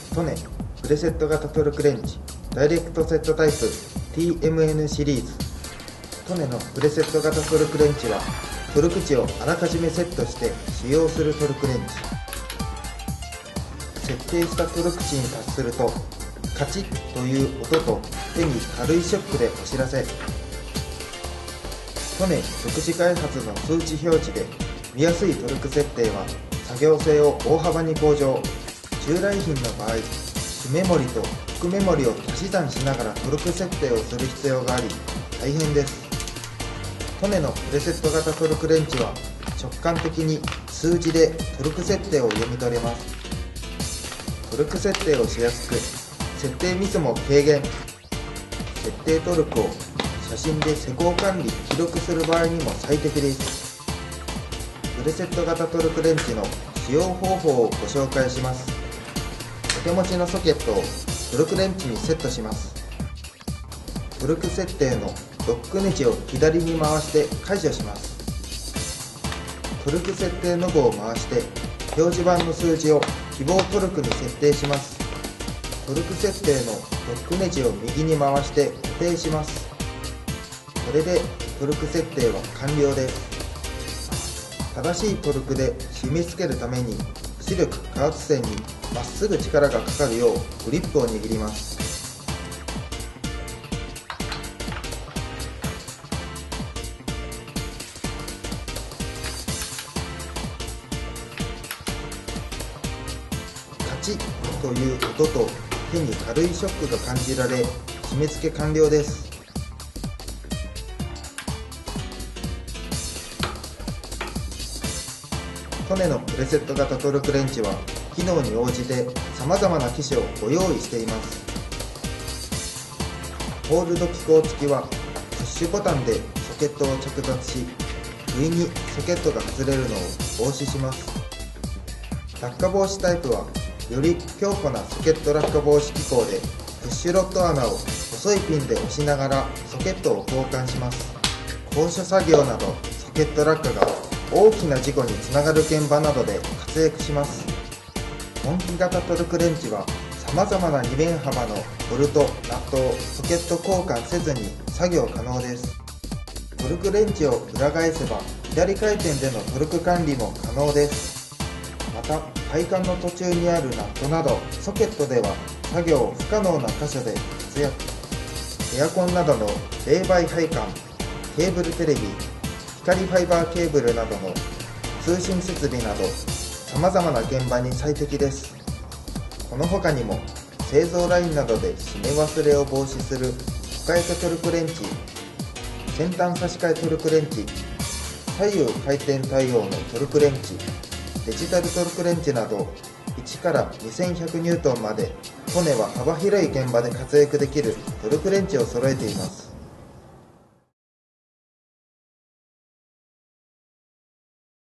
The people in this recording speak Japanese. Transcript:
トネプレセット型トルクレンチダイレクトセットタイプ TMN シリーズ。トネのプレセット型トルクレンチはトルク値をあらかじめセットして使用するトルクレンチ。設定したトルク値に達するとカチッという音と手に軽いショックでお知らせ。トネ独自開発の数値表示で見やすいトルク設定は作業性を大幅に向上。従来品の場合、主メモリと副メモリを足し算しながらトルク設定をする必要があり大変です。トネのプレセット型トルクレンチは直感的に数字でトルク設定を読み取れます。トルク設定をしやすく、設定ミスも軽減。設定トルクを写真で施工管理・記録する場合にも最適です。プレセット型トルクレンチの使用方法をご紹介します。お手持ちのソケットをトルクレンチにセットします。トルク設定のロックネジを左に回して解除します。トルク設定ノブを回して表示板の数字を希望トルクに設定します。トルク設定のロックネジを右に回して固定します。これでトルク設定は完了です。正しいトルクで締め付けるために出力加圧線にまっすぐ力がかかるようグリップを握ります。カチッという音と手に軽いショックが感じられ締め付け完了です。トネのプレセット型トルクレンチは機能に応じて様々な機種をご用意しています。ホールド機構付きはプッシュボタンでソケットを着脱し、不意にソケットが外れるのを防止します。落下防止タイプはより強固なソケット落下防止機構でプッシュロット穴を細いピンで押しながらソケットを交換します。高所作業などソケット落下が大きな事故につながる現場などで活躍します。本気型トルクレンチは様々な2面幅のボルト、ナットをソケット交換せずに作業可能です。トルクレンチを裏返せば左回転でのトルク管理も可能です。また配管の途中にあるナットなどソケットでは作業不可能な箇所で活躍。エアコンなどの冷媒配管、ケーブルテレビ、光ファイバーケーブルなどの通信設備など様々な現場に最適です。この他にも製造ラインなどで締め忘れを防止する深板トルクレンチ、先端差し替えトルクレンチ、左右回転対応のトルクレンチ、デジタルトルクレンチなど1から2100ニュートンまでトネは幅広い現場で活躍できるトルクレンチを揃えています。